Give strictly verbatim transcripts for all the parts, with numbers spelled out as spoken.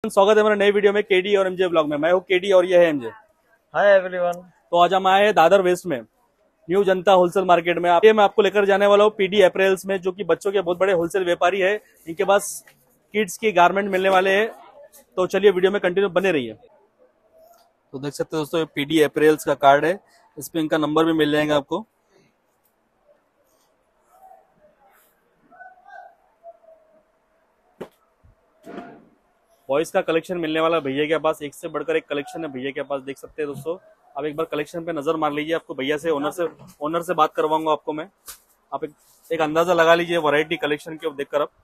स्वागत है मेरे नई वीडियो में केडी और एमजे ब्लॉग में। मैं हूँ केडी और ये है एमजे। Hi everyone. तो आज हम आए हैं दादर वेस्ट में न्यू जनता होलसेल मार्केट में। ये मैं आपको लेकर जाने वाला हूँ पीडी अपैरेल्स में, जो कि बच्चों के बहुत बड़े होलसेल व्यापारी है। इनके पास किड्स की गारमेंट मिलने वाले हैं। तो चलिए वीडियो में कंटिन्यू बने रहिए। तो देख सकते हो दोस्तों, पीडी अपैरेल्स का कार्ड है, इस पे इनका नंबर भी मिल जाएगा आपको। बॉयज का कलेक्शन मिलने वाला भैया के पास, एक से बढ़कर एक कलेक्शन है भैया के पास। देख सकते हैं दोस्तों, आप एक बार कलेक्शन पे नजर मार लीजिए। आपको भैया से ओनर से ओनर से बात करवाऊंगा आपको मैं। आप एक, एक अंदाजा लगा लीजिए वैरायटी कलेक्शन के देखकर। आप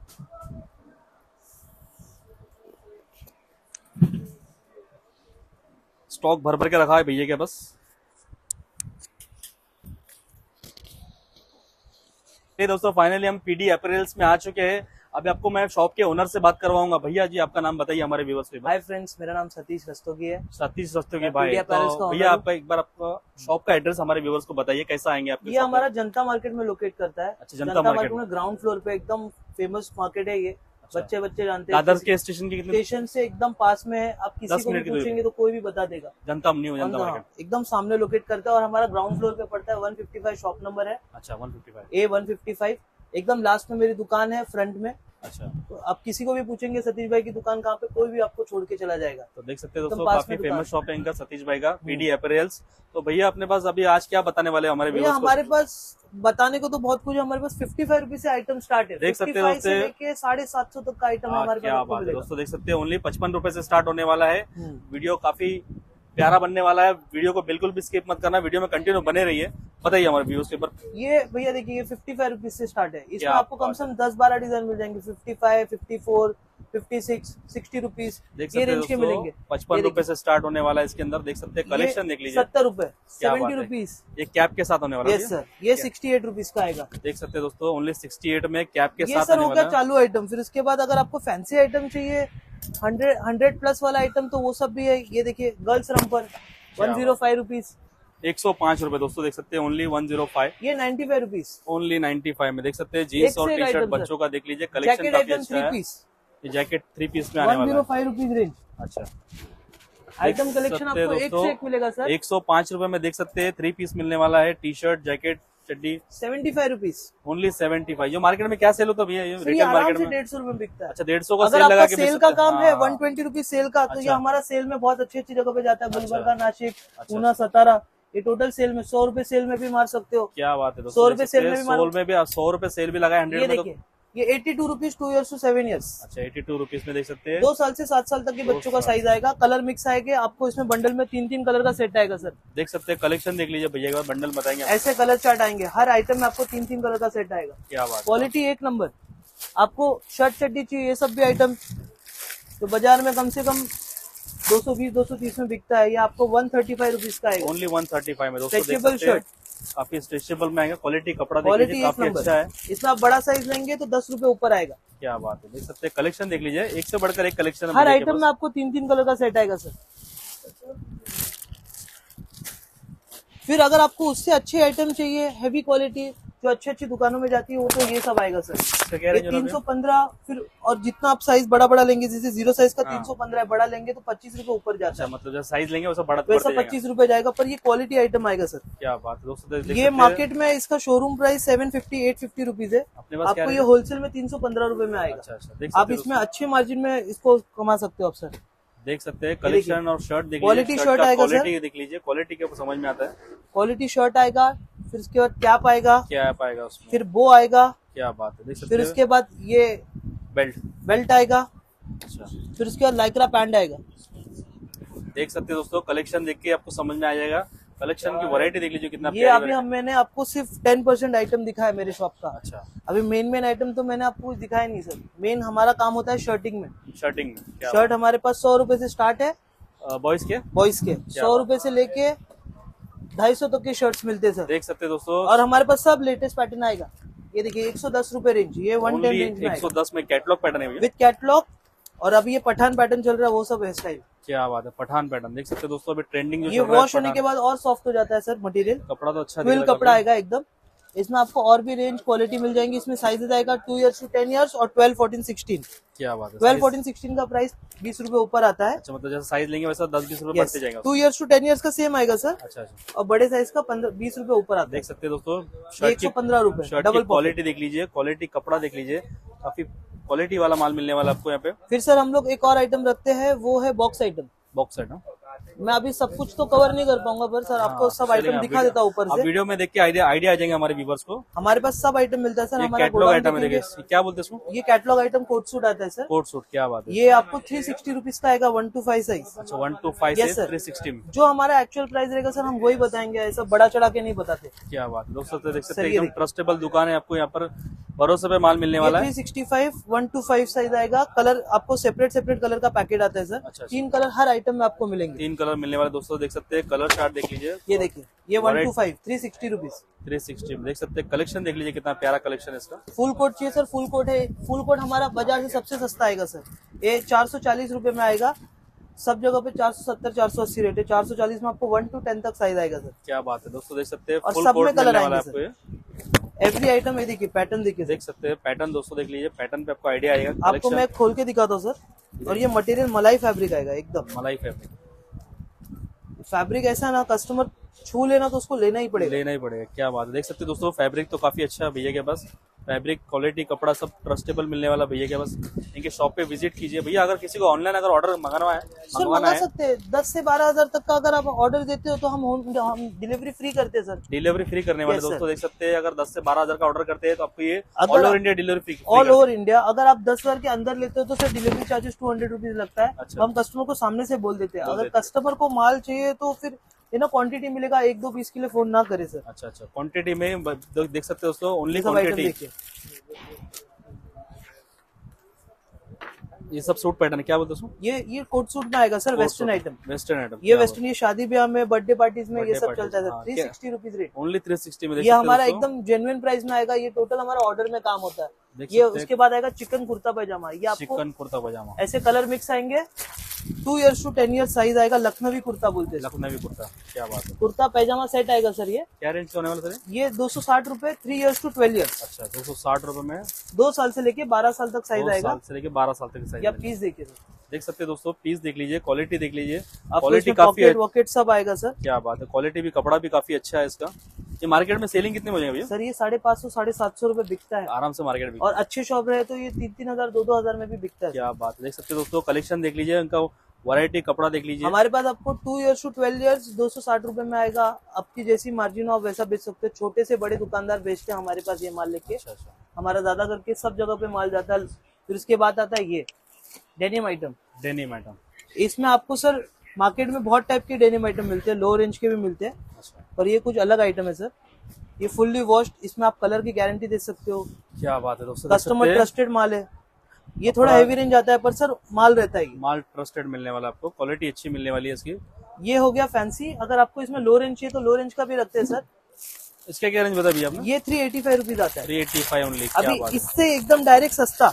स्टॉक भर भर के रखा है भैया के पास। ये दोस्तों फाइनली हम पीडी अपैरेल्स में आ चुके हैं। अभी आपको मैं शॉप के ओनर से बात करवाऊंगा। भैया जी आपका नाम बताइए हमारे व्यूअर्स पे। हाय फ्रेंड्स, मेरा नाम सतीश रस्तोगी है। सतीश रस्तोगी भाई। तो भैया आप एक बार आपका शॉप का एड्रेस हमारे व्यूअर्स को बताइए, कैसा आएंगे आपके? ये हमारा जनता मार्केट में लोकेट करता है। अच्छा, जनता मार्केट में ग्राउंड फ्लोर पे एकदम फेमस मार्केट है ये। अच्छा। बच्चे बच्चे जानते हैं। दादर के स्टेशन की स्टेशन से एकदम पास में है। आप किसी को भी पूछेंगे तो कोई भी बता देगा। जनता न्यू जनता मार्केट एकदम सामने लोकेट करता है और हमारा ग्राउंड फ्लोर पे पड़ता है। One fifty five shop number है। अच्छा, one fifty five A one fifty five एकदम लास्ट में मेरी दुकान है, फ्रंट में। अच्छा, तो आप किसी को भी पूछेंगे सतीश भाई की दुकान कहाँ पे, कोई भी आपको छोड़ के चला जाएगा। तो देख सकते हैं दोस्तों, काफी फेमस शॉप है इनका, सतीश भाई का, पीडी अपैरेल्स। तो भैया अपने पास अभी आज क्या बताने वाले हमारे व्यूअर्स को? हमारे पास बताने को तो बहुत कुछ है। हमारे पास फिफ्टी फाइव रुपीज से आइटम स्टार्ट है। देख सकते हैं दोस्तों, साढ़े सात सौ तक का आइटम हमारे पास। दोस्तों देख सकते हैं, ओनली पचपन रुपए से स्टार्ट होने वाला है। वीडियो काफी प्यारा बनने वाला है। वीडियो को बिल्कुल भी स्किप मत करना, वीडियो में कंटिन्यू बने रहिए। बताइए हमारे व्यूअर्स के ऊपर। ये भैया देखिए, ये फिफ्टी फाइव रुपीज से स्टार्ट है। इसमें आपको कम से कम दस बारह डिजाइन मिल जाएंगे। Fifty five, fifty four, fifty six, sixty rupees ये रेंज के मिलेंगे। पचपन रुपए से स्टार्ट होने वाला है। इसके अंदर देख सकते हैं कलेक्शन देख लीजिए। सत्तर रुपए, सेवेंटी रुपीज ये कैप के साथ होने वाला है। यस सर, ये सिक्सटी एट रुपीज का आएगा। देख सकते हैं दोस्तों, ओनली सिक्सटी एट में कैप के साथ। ये सर हो गया चालू आइटम। फिर उसके बाद अगर आपको फैंसी आइटम चाहिए, हंड्रेड हंड्रेड प्लस वाला आइटम, तो वो सब भी है। ये देखिए girls romper, one zero five rupees, एक सौ पांच रुपए दोस्तों देख सकते हैं, ओनली वन जीरो फाइव। ये ninety five rupees, only ninety five में देख सकते हैं। जीन्स और टी शर्ट बच्चों का देख लीजिए, कलेक्शन काफी अच्छा है। ये जैकेट थ्री पीस में आने वाला है, one zero five rupees range. अच्छा, आइटम कलेक्शन आपको एक से एक मिलेगा सर। एक सौ पांच रुपए में देख सकते हैं, थ्री पीस मिलने वाला है। टी शर्ट, जैकेट, चड्डी seventy five rupees, only seventy five. जो मार्केट में क्या सेल होता है भैया? ये रिटेल मार्केट में डेढ़ सौ रुपए बिकता है। अच्छा, डेढ़ सौ का अगर सेल लगा के सेल का काम है वन ट्वेंटी रुपीज सेल का, तो ये हमारा सेल में बहुत अच्छी अच्छी जगह पे जाता है। गुलबर्गा, नासिक, पूना, सतारा। ये टोटल सेल में सौ रुपए सेल में भी मार सकते हो। क्या बात है, सौ रुपए सेल में भी सौ में भी सौ रुपए सेल भी लगा है। हंड्रेड में देखिए, ये eighty two rupees two years to seven years. अच्छा, एटी टू रुपीज में देख सकते हैं। दो साल से सात साल तक के बच्चों का साइज आएगा। कलर मिक्स आएगा आपको। इसमें बंडल में तीन तीन कलर का सेट आएगा सर। देख सकते हैं, कलेक्शन देख लीजिए भैया, बंडल बताएंगे। ऐसे कलर चार्ट आएंगे, हर आइटम में आपको तीन तीन कलर का सेट आएगा। क्या बात, क्वालिटी एक नंबर। आपको शर्ट चड्डी चाहिए, ये सब भी आइटम तो बाजार में कम से कम दो सौ बीस दो सौ तीस में बिकता है। ये आपको वन थर्टी फाइव रुपीज का आएगा। ओनली वन थर्टी फाइव में दोस्तों देख स्ट्रेचेबल सकते हैं। शर्ट काफी स्ट्रेचेबल में आएगा। क्वालिटी कपड़ा क्वालिटी काफी अच्छा है। इसमें आप बड़ा साइज लेंगे तो दस रुपए ऊपर आएगा। क्या बात है, देख सकते हैं कलेक्शन देख लीजिए, एक से बढ़कर एक कलेक्शन है। हर आइटम में आपको तीन तीन कलर का सेट आएगा सर। फिर अगर आपको उससे अच्छे आइटम चाहिए, हैवी क्वालिटी, जो अच्छी अच्छी दुकानों में जाती है, वो तो ये सब आएगा सर। ये तीन सौ पंद्रह। फिर और जितना आप साइज बड़ा बड़ा लेंगे, जैसे जीरो साइज का तीन सौ पंद्रह बड़ा लेंगे तो पच्चीस रुपए ऊपर जाता है। मतलब जैसा साइज लेंगे वैसा बड़ा वैसा पच्चीस रुपए जाएगा, पर ये क्वालिटी आइटम आएगा सर। क्या बात है दोस्तों, ये मार्केट में इसका showroom price seven fifty eight fifty rupees है। आपको ये होलसेल में तीन सौ पंद्रह रुपए में आएगा। आप इसमें अच्छे मार्जिन में इसको कमा सकते हो आप सर। देख सकते हैं कलेक्शन और शर्ट देख क्वालिटी शर्ट आएगा सर। देख लीजिए, क्वालिटी के समझ में आता है। क्वालिटी शर्ट आएगा। फिर उसके बाद कैप आएगा। कैप आएगा उसमें। फिर बो आएगा। क्या बात है, देख सकते फिर उसके बाद ये बेल्ट बेल्ट आएगा। अच्छा, फिर उसके बाद लाइक्रा पैंट आएगा। देख सकते हैं दोस्तों, कलेक्शन देख के आपको समझ में आ जाएगा। कलेक्शन की वैरायटी देख लीजिए कितना। ये अभी हम मैंने आपको सिर्फ टेन परसेंट आइटम दिखा है मेरे शॉप का। अच्छा, अभी मेन मेन आइटम तो मैंने आपको कुछ दिखाया नहीं सर। मेन हमारा काम होता है शर्टिंग में। शर्टिंग में शर्ट हमारे पास सौ रुपए से स्टार्ट है। बॉयज के बॉयज के सौ रुपए से लेके ढाई सौ तक के शर्ट्स मिलते हैं सर। देख सकते हैं दोस्तों, और हमारे पास सब लेटेस्ट पैटर्न आएगा। ये देखिए एक सौ दस रुपए रेंज, ये वन टेन रेंज में एक सौ दस में कैटलॉग पैटर्न है विद कैटलॉग। और अभी ये पठान पैटर्न चल रहा है, वो सब हेयर स्टाइल। क्या बात है, पठान पैटर्न देख सकते हैं दोस्तों। अभी ट्रेंडिंग जो ये वॉश होने के बाद और सॉफ्ट हो जाता है सर मटेरियल। कपड़ा तो अच्छा ट्विल कपड़ा आएगा एकदम। इसमें आपको और भी रेंज क्वालिटी मिल जाएंगी। इसमें साइजेस आएगा two years to ten years और ट्वेल्व फोर्टीन सिक्सटीन। क्या बात है, ट्वेल्व फोर्टीन सिक्सटीन का प्राइस बीस रुपए ऊपर आता है। अच्छा, मतलब जैसे साइज लेंगे वैसा दस बीस रुपए बढ़ते जाएगा। Two years to ten years का सेम आएगा सर। अच्छा अच्छा। और बड़े साइज का पंद्रह बीस रुपए ऊपर आता है। देख सकते हैं दोस्तों, एक शर्ट सौ की पंद्रह रुपए शर्ट डबल की क्वालिटी देख लीजिए, क्वालिटी कपड़ा देख लीजिए, काफी क्वालिटी वाला माल मिलने वाला आपको यहाँ पे। फिर सर हम लोग एक और आइटम रखते हैं, वो है बॉक्स आइटम। Box set. मैं अभी सब कुछ तो कवर नहीं कर पाऊंगा, पर सर आपको सब आइटम दिखा देता हूँ ऊपर से। वीडियो में देख के आइडिया आइडिया आ जाएंगे हमारे व्यूवर्स को। हमारे पास सब आइटम मिलता है सर। हमारा कैटलॉग आइटम है, क्या बोलते हैं इसको? ये कैटलॉग आइटम कोट सूट आता है सर। कोट सूट, क्या बात है। ये आपको थ्री सिक्सटी रुपीज का आएगा, वन टू फाइव साइज। अच्छा, one two five Yes, sir. Three sixty में। जो हमारा एक्चुअल प्राइस रहेगा सर हम वही बताएंगे, ऐसा बड़ा चढ़ा के नहीं बताते। क्या बात है दोस्तों, देख सकते सर, हैं ये एकदम ट्रस्टेबल दुकान है, आपको यहाँ पर भरोसे पे माल मिलने वाला है। Three sixty five one two five size आएगा। कलर आपको सेपरेट सेपरेट कलर का पैकेट आता है सर। अच्छा, तीन कलर हर आइटम में आपको मिलेंगे। तीन कलर मिलने वाले दोस्तों, देख सकते हैं। कलर चार्ट देख लीजिए, ये देखिए, ये one two five three sixty rupees three sixty में। देख सकते हैं कलेक्शन देख लीजिए, कितना प्यारा कलेक्शन है इसका। फुल कोट चाहिए सर, फुल कोट है। फुल कोट हमारा बाजार से सबसे सस्ता आएगा सर। ये चार सौ चालीस रुपए में आएगा। सब जगह पे चार सौ सत्तर चार सौ अस्सी रेट है। चार सौ चालीस में आपको वन टू टेन तक साइज आएगा सर। क्या बात है दोस्तों, देख सकते हैं। और फुल सब कोट में कलर मिलने आएंगे वाला है सर। आपको ये। एवरी आइटम ये देखिए, पैटर्न देखिए, देख सकते हैं पैटर्न दोस्तों, देख लीजिए पैटर्न पे आपको आइडिया आएगा। आपको मैं खोल के दिखाता हूँ सर। और ये मटेरियल मलाई फैब्रिक आएगा, एकदम मलाई फैब्रिक। फैब्रिक ऐसा ना कस्टमर छू लेना तो उसको लेना ही पड़ेगा, लेना ही पड़ेगा। क्या बात है, देख सकते हैं दोस्तों, फैब्रिक तो काफी अच्छा है भैया के पास। फैब्रिक क्वालिटी कपड़ा सब ट्रस्टेबल मिलने वाला भैया के पास। इनके शॉप पे विजिट कीजिए भैया। अगर किसी को ऑनलाइन अगर ऑर्डर मंगाना है, सर मंगा सकते हैं। दस से बारह हजार तक का अगर आप ऑर्डर देते हो तो हम होम हम डिलीवरी फ्री करते हैं सर। डिलीवरी फ्री करने वाले दोस्तों, देख सकते हैं। अगर दस से बारह हजार का ऑर्डर करते हैं तो आपको ये अगर all over India delivery free. All over India अगर आप दस हजार के अंदर लेते हो तो sir delivery charges two hundred rupees लगता है। अच्छा। हम कस्टमर को सामने से बोल देते हैं। अगर कस्टमर को माल चाहिए तो फिर ना क्वांटिटी मिलेगा, एक दो पीस के लिए फोन ना करे सर। अच्छा अच्छा, क्वांटिटी में देख सकते हो दोस्तों, ओनली सब आइटम क्वांटिटी। देखिए, ये सब सूट पैटर्न क्या बोलते हैं? ये ये कोट सूट में आएगा sir, western item. Western item, ये वेस्टर्न, ये शादी ब्याह में, बर्थडे पार्टीज में ये सब चलता है sir. Three sixty rupees rate, only three sixty में। ये हमारा एकदम जेन्युइन प्राइस में आएगा। ये टोटल हमारा ऑर्डर में काम होता है। ये उसके बाद आएगा चिकन कुर्ता पैजामा। ये आपको चिकन कुर्ता पैजामा, ऐसे कलर मिक्स आएंगे। Two years to ten years size आएगा। लखनवी कुर्ता बोलते हैं, लखनवी कुर्ता। क्या बात है, कुर्ता पैजामा सेट आएगा सर। ये क्या रेंज से होने वाला सर? ये दो सौ साठ रूपए, three years to twelve years. अच्छा, दो सौ साठ रूपए में दो साल से लेके बारह साल तक साइज दो आएगा। साल से लेके बारह साल तक साइज। या पीस देखिए सर, देख सकते हैं दोस्तों, पीस देख लीजिए, क्वालिटी देख लीजिए। आपको क्वालिटी इसमें काफी पॉकेट वॉकेट सब आएगा सर। क्या बात है, क्वालिटी भी, कपड़ा भी काफी अच्छा है इसका। ये मार्केट में सेलिंग कितने हो जाएंगे भैया? सर ये साढ़े पाँच सौ साढ़े सात सौ रूपये बिकता है आराम से मार्केट में। और अच्छे शॉप रहे तो ये तीन तीन हजार दो दो हजार में भी बिकता है। क्या बात है, देख सकते हैं दोस्तों, कलेक्शन देख लीजिए, इनका वैरायटी कपड़ा देख लीजिए। हमारे पास आपको two years to twelve years दो सौ साठ रूपये में आएगा। आपकी जैसी मार्जिन हो आप वैसा बेच सकते हैं। छोटे से बड़े दुकानदार बेचते हैं हमारे पास ये माल लेके। अच्छा अच्छा, हमारा ज्यादा करके सब जगह पे माल जाता है। फिर उसके बाद आता है ये डेनिम आइटम। डेनिम आइटम, इसमें आपको सर मार्केट में बहुत टाइप के डेनिम आइटम मिलते हैं, लो रेंज के भी मिलते हैं। अच्छा, और ये कुछ अलग आइटम है सर। ये फुल्ली वॉश्ड, इसमें आप कलर की गारंटी दे सकते हो। क्या बात है दोस्तों, कस्टमर ट्रस्टेड माल है। ये थोड़ा हेवी रेंज आता है पर सर माल रहता है। माल ट्रस्टेड मिलने वाला आपको, क्वालिटी अच्छी मिलने वाली है इसकी। ये हो गया फैंसी। अगर आपको इसमें लो रेंज चाहिए तो लो रेंज का भी रखते हैं सर। इसका क्या रेंज बता भैया आपने? ये थ्री एटी फाइव रुपीज आता है। Three eighty five only. अभी इससे एकदम डायरेक्ट सस्ता,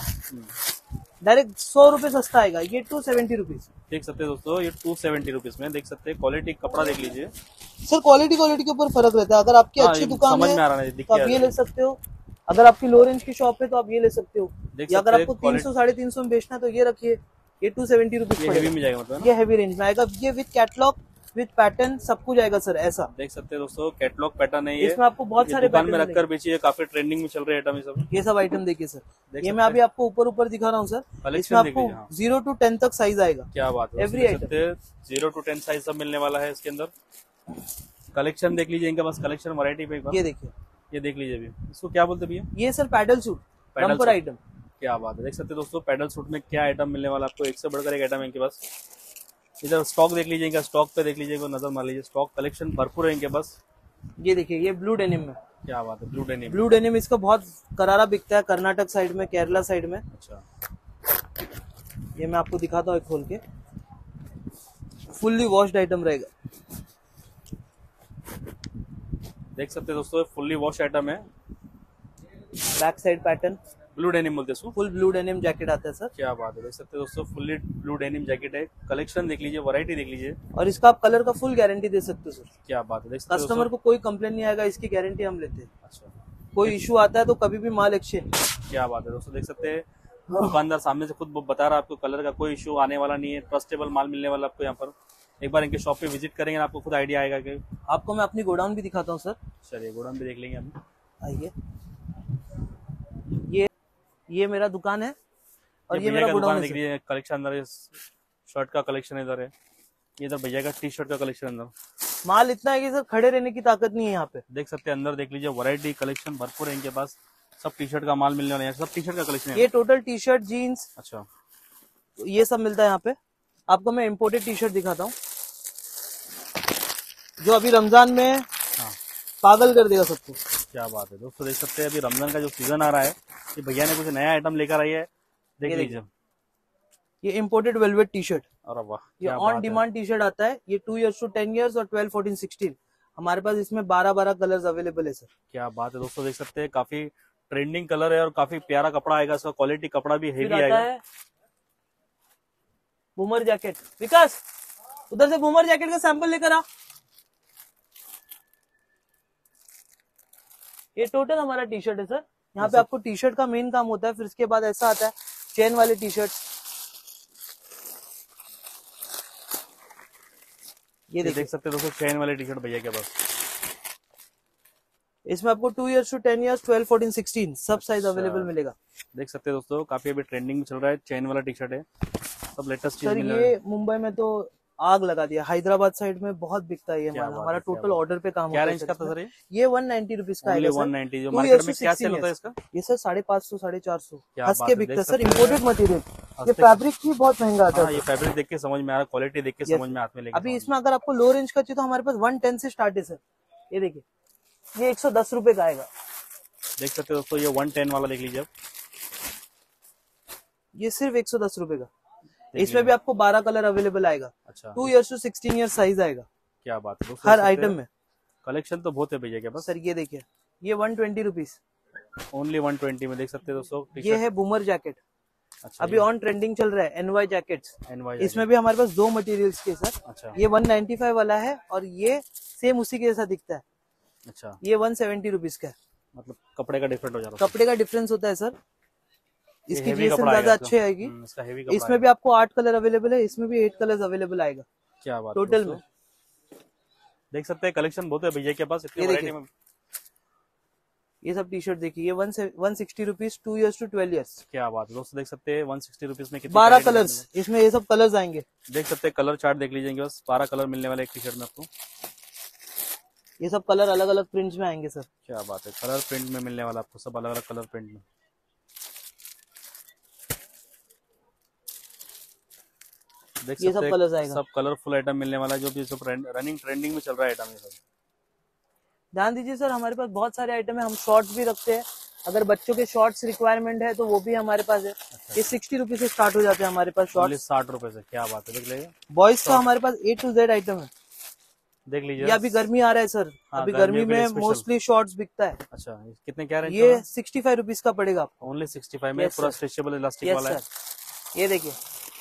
डायरेक्ट सौ रुपए सस्ता आएगा। ये टू सेवेंटी रुपीज। देख सकते हैं दोस्तों, ये टू सेवेंटी रुपीज में। देख सकते हैं क्वालिटी, कपड़ा देख लीजिए सर। क्वालिटी क्वालिटी के ऊपर फर्क रहता है। अगर आपकी अच्छी दुकान समझ है में आ रहा है, दिख तो आप ये ले सकते हो। अगर आपकी लो रेंज की शॉप है तो आप ये ले सकते हो। या अगर आपको तीन सौ साढ़े तीन सौ में बेचना है तो ये रखिए। ये टू सेवेंटी रुपीज हेवी में जाएगा मतलब। ये हेवी रेंज में आएगा। ये विद कैटलॉग विद पैटर्न सब कुछ आएगा सर। ऐसा देख सकते हैं दोस्तों, कैटलॉग पैटर्न है ये। इसमें आपको बहुत ये सारे दुकान में पैटर्न रखकर बेचिए, काफी ट्रेंडिंग में चल रहे आइटम ये सब। ये सब आइटम देखिए सर। देख ये मैं अभी आपको ऊपर ऊपर दिखा रहा हूँ सर। कलेक्शन इसमें देख आपको लीजिए, हाँ। जीरो टू टेन तक साइज आएगा। क्या बात है, Every देख item। सकते हैं जीरो टू टेन साइज सब मिलने वाला है इसके अंदर। कलेक्शन देख लीजिए, इनका बस कलेक्शन वैरायटी पे। ये देखिए, ये देख लीजिए अभी। इसको क्या बोलते भैया? ये sir pedal suit, pedal romper suit. Item. क्या बात है, देख सकते हैं दोस्तों, पैडल सूट में क्या आइटम मिलने वाला आपको। एक से बढ़कर एक आइटम है इनके पास। इधर स्टॉक देख लीजिए, इनका स्टॉक पे देख लीजिए, नजर मार लीजिए। स्टॉक कलेक्शन भरपूर है इनके पास। ये देखिए, ये ब्लू डेनिम में। क्या बात है, ब्लू डेनिम। ब्लू डेनिम इसका बहुत करारा बिकता है कर्नाटक साइड में, केरला साइड में। अच्छा, ये मैं आपको दिखाता हूँ एक खोल के। फुल्ली वॉश्ड आइटम रहेगा। देख सकते हैं दोस्तों, फुल्ली वॉश आइटम है। Back side pattern blue denim बोलते हैं। फुल ब्लू डेनिम जैकेट आता है सर। क्या बात है, देख सकते हैं दोस्तों, फुल्ली ब्लू डेनिम जैकेट है। कलेक्शन देख लीजिए, वैरायटी देख लीजिए। और इसका आप कलर का फुल गारंटी दे सकते हो सर। क्या बात है, देख सकते हैं कस्टमर को कोई कंप्लेन नहीं आएगा, इसकी गारंटी हम लेते हैं। अच्छा, कोई इशू आता है तो कभी भी माल एक्सचेंज। क्या बात है दोस्तों, देख सकते हैं दुकानदार सामने से खुद बता रहा है आपको कलर का कोई इशू आने वाला नहीं है, ट्रस्टेबल माल मिलने वाला आपको यहाँ पर। एक बार इनके शॉप पे विजिट करेंगे आपको खुद आइडिया आएगा कि। आपको मैं अपनी गोडाउन भी दिखाता हूँ सर। चलिए गोडाउन भी देख लेंगे हम। आइए, ये ये मेरा दुकान है और ये, ये मेरा गोडाउन है। देख लीजिए कलेक्शन अंदर शर्ट का कलेक्शन इधर है, इधर भैया का टी शर्ट का कलेक्शन अंदर। माल इतना है कि सर खड़े रहने की ताकत नहीं है यहाँ पे। देख सकते हैं अंदर देख लीजिए वैरायटी कलेक्शन भरपूर है इनके पास, सब टी शर्ट का माल मिलने वाला है, सब टी शर्ट का कलेक्शन है। ये टोटल टी शर्ट जीन्स अच्छा ये सब मिलता है यहाँ पे। आपको मैं इम्पोर्टेड टी शर्ट दिखाता हूँ जो अभी रमजान में हाँ पागल कर देगा सबको। क्या बात है दोस्तों, देख सकते हैं अभी रमजान का जो सीजन आ रहा है, ये भैया ने कुछ नया आइटम लेकर आई है, देख लीजिए। ये इम्पोर्टेड वेलवेट टी शर्ट, अरे वाह, ये ऑन डिमांड टी शर्ट आता है। ये two years to ten years और ट्वेल्व फोर्टीन सिक्सटीन हमारे पास इसमें बारह बारह कलर्स अवेलेबल है सर। क्या बात है दोस्तों, देख सकते हैं काफी ट्रेंडिंग कलर है और काफी प्यारा कपड़ा आएगा, इसका क्वालिटी कपड़ा भी हेवी आएगा। है बूमर जैकेट, विकास उधर से बूमर जैकेट का सैंपल लेकर आ। ये टोटल हमारा टी शर्ट है सर। यहाँ पे आपको टी शर्ट का मेन काम होता है, फिर इसके बाद ऐसा आता है चेन वाले टी शर्ट। ये देख सकते हैं दोस्तों चेन वाले टी शर्ट भैया के पास। इसमें आपको two years to ten years twelve fourteen sixteen सब साइज अवेलेबल मिलेगा। देख सकते हैं दोस्तों काफी अभी ट्रेंडिंग में चल रहा है, चेन वाला टी शर्ट है, सब लेटेस्ट चीज सर। मिल रहा ये है। मुंबई में तो आग लगा दिया, हैदराबाद साइड में बहुत बिकता है ये माल। हमारा टोटल ऑर्डर पे काम क्या होता है। रेंज का था सर? ये वन नाइन्टी रुपीज का है वन नाइन्टी। जो मार्केट में क्या सेल होता है इसका? ये सर साढ़े पाँच सौ साढ़े चार सौ हंस के है, बिकता है सर। इम्पोर्टेड मटेरियल, ये फैब्रिक भी बहुत महंगा आता है। ये फैब्रिक देख के समझ में आ रहा, क्वालिटी देख के समझ में हाथ में लेके। अभी इसमें अगर आपको लो रेंज का चाहिए तो हमारे पास वन टेन से स्टार्ट है सर। ये देखिए, ये एक सौ दस रुपए का आएगा। देख सकते हो दोस्तों ये वन टेन वाला देख लीजिए, ये सिर्फ एक सौ दस रुपए का। इसमें भी आपको बारह कलर अवेलेबल आएगा। अच्छा, two years to sixteen year size आएगा। क्या बात है, हर आइटम में कलेक्शन तो बहुत है भैया के पास। सर ये देखिए, ये one twenty rupees only one twenty में देख सकते हैं दोस्तों। ये है बूमर जैकेट। अच्छा, अभी ऑन ट्रेंडिंग चल रहा है एनवाई जैकेट्स। इसमें भी हमारे पास दो मटेरियल्स के सर। अच्छा, ये वन नाइन्टी फाइव वाला है और ये सेम उसी के जैसा दिखता है। अच्छा, ये वन सेवेंटी रुपीज का है। मतलब कपड़े का डिफरेंट हो जाता है। कपड़े का डिफरेंस होता है सर। इसकी जीएसएम ज्यादा अच्छी आएगी। इसमें भी आपको आठ कलर अवेलेबल है, इसमें भी एट कलर्स अवेलेबल आएगा। क्या बात, टोटल में देख सकते हैं कलेक्शन बहुत है भैया के पास। ये देखिए, ये सब टी शर्ट देखिए, ये one one sixty rupees two years to twelve years. क्या बात है दोस्तों, देख सकते हैं वन सिक्सटी रुपीज में बारह कलर्स, इसमें ये सब कलर्स आएंगे। देख सकते हैं कलर चार्ट देख लीजिए, बस बारह कलर मिलने वाले एक टी शर्ट में आपको। ये सब कलर अलग अलग प्रिंट्स में आएंगे सर। क्या बात है, कलर प्रिंट में मिलने वाला आपको, सब अलग अलग कलर प्रिंट में। देख ये सब कलर्स आएगा, सब कलरफुल आइटम मिलने वाला है, जो भी सब रनिंग ट्रेंडिंग में चल रहा है आइटम। ये सब ध्यान दीजिए सर, हमारे पास बहुत सारे आइटम है। हम शॉर्ट्स भी रखते हैं, अगर बच्चों के शॉर्ट्स रिक्वायरमेंट है तो वो भी हमारे पास है। अच्छा, ये सिक्सटी रुपीज से स्टार्ट हो जाते हैं हमारे पास शॉर्ट्स। साठ रुपए से। क्या बात है, देख लीजिए बॉयज का हमारे पास ए टू जेड आइटम है। देख लीजिए, ये अभी गर्मी आ रहा है सर। हाँ, अभी गर्मी में मोस्टली शॉर्ट्स बिकता है। अच्छा, कितने क्या रेंज? ये सिक्सटी फाइव रुपीज का पड़ेगा आपको। ओनली सिक्सटी फाइव में पूरा स्ट्रेचेबल इलास्टिक वाला है। ये देखिए,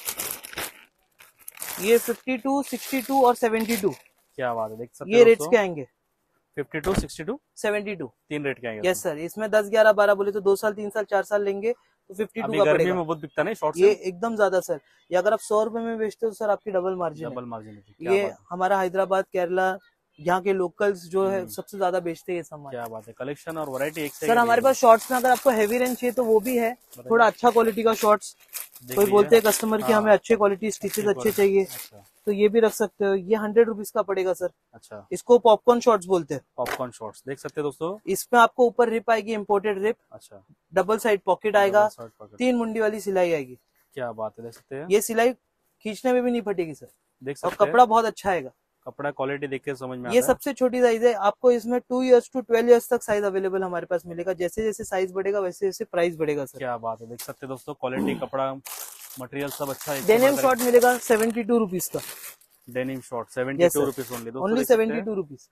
ये फिफ्टी टू सिक्सटी टू और सेवेंटी टू। क्या बात है, देख सकते ये रेट्स के आएंगे fifty two sixty two seventy two, तीन रेट के आएंगे। यस सर, इसमें दस ग्यारह बारह बोले तो दो साल तीन साल चार साल लेंगे तो फिफ्टी टू का पड़ेगा। में बहुत बिकता नहीं शॉर्ट, ये एकदम ज्यादा सर। ये अगर आप सौ रुपए में बेचते हो तो सर आपकी डबल मार्जिन डबल मार्जिन। ये हमारा हैदराबाद केरला यहाँ के लोकल्स जो है सबसे ज्यादा बेचते हैं ये सामान। क्या बात है, कलेक्शन और वैरायटी एक से सर हमारे पास शॉर्ट्स में अगर आपको हैवी रेंज चाहिए तो वो भी है, थोड़ा अच्छा क्वालिटी का शॉर्ट्स। कोई बोलते हैं कस्टमर की हमें अच्छे क्वालिटी स्टिचेस अच्छे चाहिए तो ये भी रख सकते हो। ये हंड्रेड रुपीज का पड़ेगा सर। अच्छा, इसको पॉपकॉर्न शॉर्ट्स बोलते हैं। पॉपकॉर्न शॉर्ट्स देख सकते हैं दोस्तों। इसमें आपको ऊपर रिप आएगी, इम्पोर्टेड रिप। अच्छा, डबल साइड पॉकेट आएगा, तीन मुंडी वाली सिलाई आएगी। क्या बात है, देख सकते हैं ये सिलाई खींचने में भी नहीं फटेगी सर। देख सकते और कपड़ा बहुत अच्छा आएगा, कपड़ा क्वालिटी देख के समझ में। ये सबसे छोटी साइज है, आपको इसमें two years to twelve years तक साइज अवेलेबल हमारे पास मिलेगा। जैसे जैसे साइज बढ़ेगा वैसे वैसे प्राइस बढ़ेगा सर। क्या बात है, देख सकते हैं दोस्तों क्वालिटी कपड़ा मटेरियल सब अच्छा है। डेनिम शॉर्ट मिलेगा सेवेंटी टू रुपीज का। Denim short seventy two rupees only, only seventy two rupees,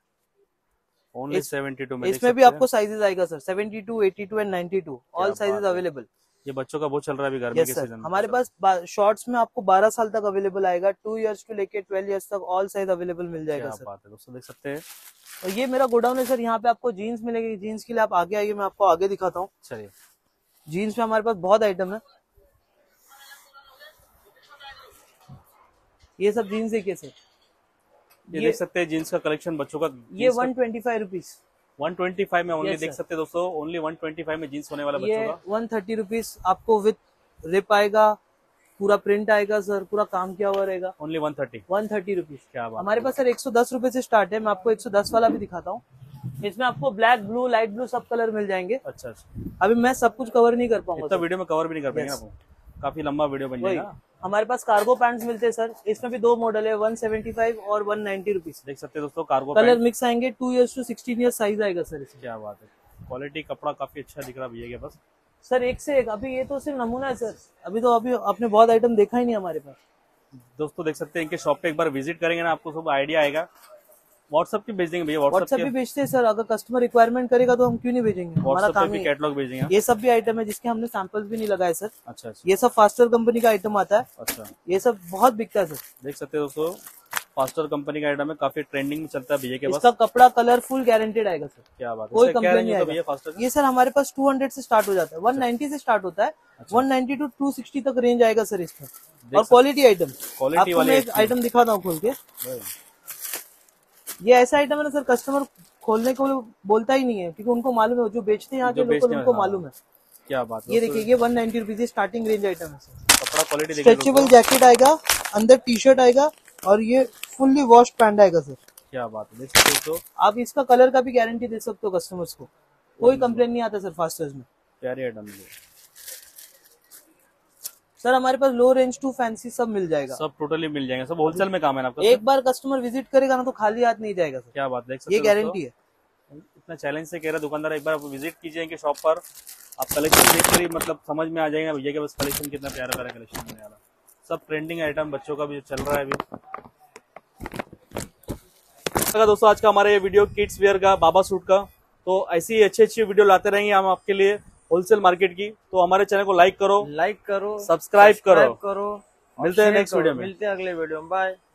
only seventy two में। इसमें भी आपको साइजेस आएगा sir, seventy two eighty two and ninety two, all sizes available. ये बच्चों का बहुत चल रहा है अभी गर्मी के सर सीजन में। हमारे पास शॉर्ट्स में आपको बारह साल तक अवेलेबल आएगा, टू इयर्स टू लेके ट्वेल्व इयर्स तक ऑल साइज अवेलेबल मिल जाएगा सर। बात है दोस्तों, देख सकते हैं। और ये मेरा गोडाउन है सर, यहाँ पे आपको जीन्स मिलेगी। जीन्स के लिए आप आगे आइए, मैं आपको आगे दिखाता हूँ। चलिए, जीन्स में हमारे पास बहुत आइटम है। ये सब जीन्स देखिए सर, ये देख सकते हैं जीन्स का कलेक्शन बच्चों का। ये one twenty five rupees one twenty five में ओनली Yes, देख sir. सकते हैं दोस्तों, ओनली वन ट्वेंटी फाइव में जीन्स होने वाला ये बच्चों का। वन थर्टी रुपीज आपको विथ रिप आएगा, पूरा प्रिंट आएगा सर, पूरा काम किया हुआ रहेगा। Only one thirty one thirty rupees. क्या बात हमारे पास सर एक सौ दस रुपए से स्टार्ट है। मैं आपको एक सौ दस वाला भी दिखाता हूँ। इसमें आपको ब्लैक, ब्लू, लाइट ब्लू सब कलर मिल जाएंगे। अच्छा अच्छा, अभी मैं सब कुछ कवर नहीं कर पाऊंगा इतना सर। वीडियो में कवर भी नहीं कर पाएंगे Yes. आपको, काफी लंबा वीडियो बन वही जाएगा। हमारे पास कार्गो पैंट्स मिलते हैं सर। इसमें भी दो मॉडल है, वन सेवेंटी फाइव और वन नाइन्टी रुपीज। देख सकते हैं दोस्तों, कार्गो कलर पैंट। मिक्स आएंगे, two years to sixteen years size आएगा सर इसमें। क्या बात है, क्वालिटी कपड़ा काफी अच्छा दिख रहा है भैया के पास। सर एक से एक, अभी ये तो सिर्फ नमूना है सर, अभी तो अभी आपने बहुत आइटम देखा ही नहीं हमारे पास। दोस्तों देख सकते हैं, इनके शॉप पे एक बार विजिट करेंगे ना, आपको सब आइडिया आएगा। व्हाट्सएप पे भेज देंगे भैया, व्हाट्सएप व्हाट्सएप भी भेजते हैं सर, अगर कस्टमर रिक्वायरमेंट करेगा तो हम क्यों नहीं भेजेंगे, हमारा व्हाट्सएप पे काम भी ही है। कैटलॉग भेज देंगे। ये सब भी आइटम है जिसके हमने सैंपल्स भी नहीं लगाए सर। अच्छा अच्छा ये सब फास्टर कंपनी का आइटम आता है। अच्छा, ये सब बहुत बिकता है सर। देख सकते हैं दोस्तों, फास्टर कंपनी का आइटम है, काफी ट्रेंडिंग में चलता है भैया के पास। इसका कपड़ा कलर फुल गारंटेड आएगा सर, क्या बात है, कोई इसका क्या कंप्लेन रेंज नहीं होता है भैया आएगा। फास्टर? ये सर हमारे पास टू हंड्रेड से स्टार्ट हो जाता है, वन नाइन्टी से स्टार्ट होता है, one ninety to two sixty तक रेंज आएगा सर इसमें। और क्वालिटी आइटम, क्वालिटी आपको वाले मैं एक आइटम दिखाता हूँ खोल के। ये ऐसा आइटम है ना सर, कस्टमर खोलने को बोलता ही नहीं है, क्योंकि उनको मालूम है, जो बेचते हैं यहाँ के लोकल, उनको मालूम है। क्या बात है, ये देखिए, ये one ninety rupees starting range item है सर। कपड़ा क्वालिटी देखिए स्ट्रेचेबल जैकेट आएगा, अंदर टी शर्ट आएगा, और ये फुल्ली वॉश पैंट आएगा सर। क्या बात है, देख सकते हो तो आप इसका कलर का भी गारंटी दे सकते हो कस्टमर्स को, कोई कंप्लेन नहीं आता सर फास्टर्स में। प्यारी आइटम है, सर हमारे पास लो रेंज टू फैंसी सब मिल जाएगा, सब टोटली मिल जाएंगे, सब होलसेल में काम है ना आपका। एक बार कस्टमर विजिट करेगा ना तो खाली हाथ नहीं जाएगा सर, क्या बात, देख सकते ये हो गारंटी है। इतना चैलेंज से कह रहा दुकानदार, एक बार आप विजिट कीजिए इनके शॉप पर, आप कलेक्शन देख कर ही मतलब समझ में आ जाएगा भैया के पास कलेक्शन कितना प्यारा प्यारा कलेक्शन मिलने वाला। सब ट्रेंडिंग आइटम बच्चों का भी चल रहा है अभी। दोस्तों आज का हमारा ये वीडियो किड्स वेयर का, बाबा सूट का, तो ऐसी ही अच्छी अच्छी वीडियो लाते रहेंगे हम आपके लिए होलसेल मार्केट की। तो हमारे चैनल को लाइक करो, लाइक करो, सब्सक्राइब करो, करो। मिलते हैं नेक्स्ट वीडियो में। मिलते हैं अगले वीडियो में, बाय।